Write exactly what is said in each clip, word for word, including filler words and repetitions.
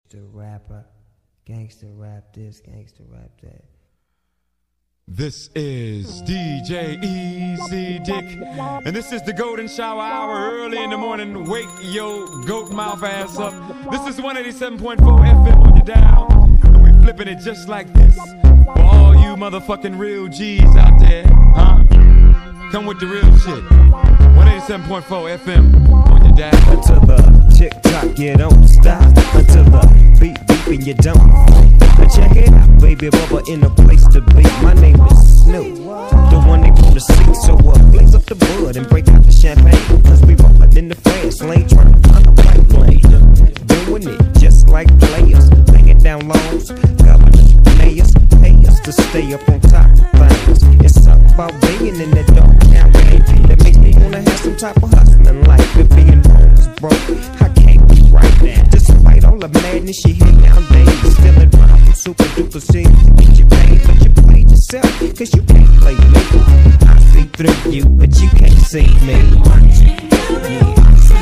The rapper, gangster rap this, gangster rap that. This is D J Easy Dick, and this is the Golden Shower Hour early in the morning. Wake your goat mouth ass up. This is one eighty-seven point four F M on your dial, and we flipping it just like this for all you motherfucking real G's out there, huh? Come with the real shit. one eighty-seven point four F M on your dial. Until the tick tock, you don't stop. Until the beat beep and you don't. Now check it out, baby, Bubba in a place to be. My name is Snoop, the one they wanna see. So uh, blaze up the bud and break out the champagne. Cause we rollin' in the fast lane, trying to find a right lane. Doing it just like players, laying down laws. Governors, mayors, pay us to stay up on top of things. It's something about being in that dark alley that makes me wanna have some type of hustling life. If being wrong is broke, I can't be right now. Despite all the madness you hear nowadays, still it rhyme from super duper C. Get you paid, but you played yourself, cause you can't play me. I see through you, but you can't see me. Yeah.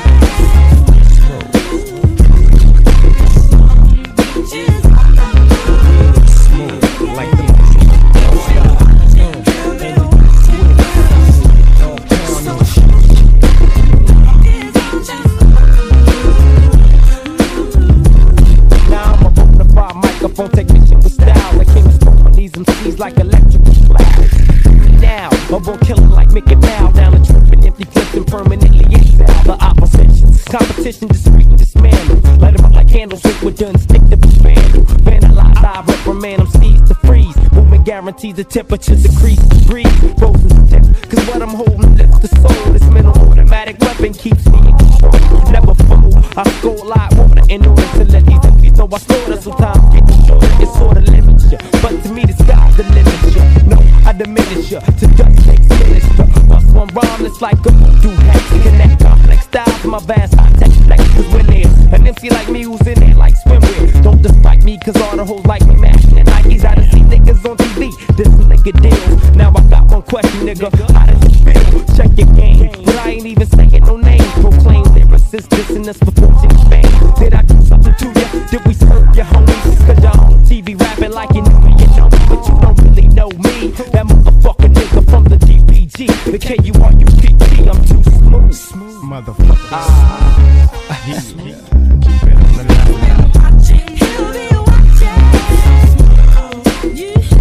Smooth, like you. Microphone technician with style that came to smoke on these M Cs like electrical flash. Now, I'm gonna kill it like Mickey Mouse. Down the trip and empty clips and permanently exile the opposition. Competition discreet and dismantle. Light them up like candles with done stick to the vandal. Vandalize, I reprimand them, seize to freeze. Movement guarantees the temperature decrease. Breeze, frozen stiff. Cause what I'm holding lifts the soul. This mental automatic weapon keeps me in control. Never fool. I score a lot water in order to let these empties know I slaughter. Sometimes getting shorter, it sorta limits ya. But to me the sky's the limit ya. No, I diminish ya to dust takes minister. Bust one rhyme that's like a voodoo hack. Connect complex styles to my vast high-tech flex. Cause when there's an M C like me who's in there like swimwear, don't despite me cause all the hoes like me matching and Nikes. I done see niggas on T V, this nigga deals. Now I got one question, nigga, how does it feel? Check your game, but I ain't even saying no names. Proclaim lyricists dissing us before fame. Did I do something to ya? Did we serve your homies? Cause y'all on T V rapping like you know me, you know me, but you don't really know me. That motherfucking nigga from the D P G, the K U R U P T, I'm too smooth, smooth motherfucker. Ah, yeah, yeah. Keep it on the line. He'll be watching. Yeah.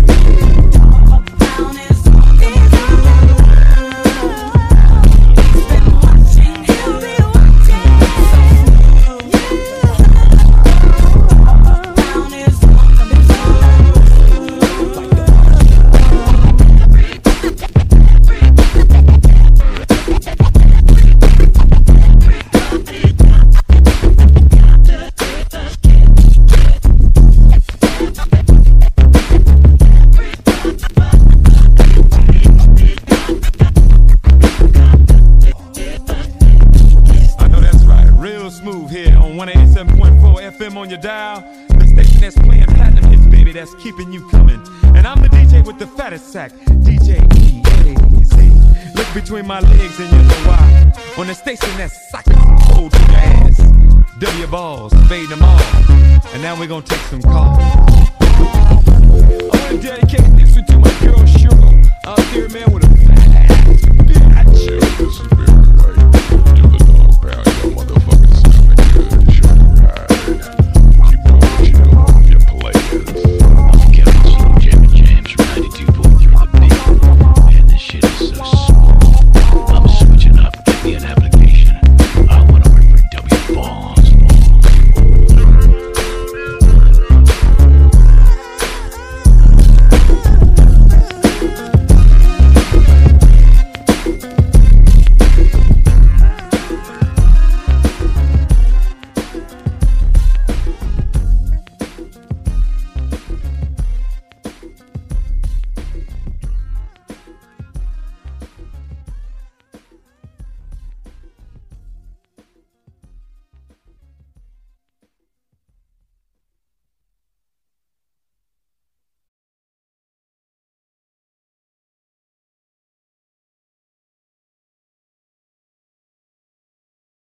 On your dial, the station that's playing platinum hits, baby, that's keeping you coming. And I'm the D J with the fattest sack, D J Easy. Look between my legs and you know why. On the station that's sucking cold to your ass. W balls, fade them all. And now we're gonna take some calls. I wanna dedicate this one to my girl Cheryl out here, man, with a fat ass.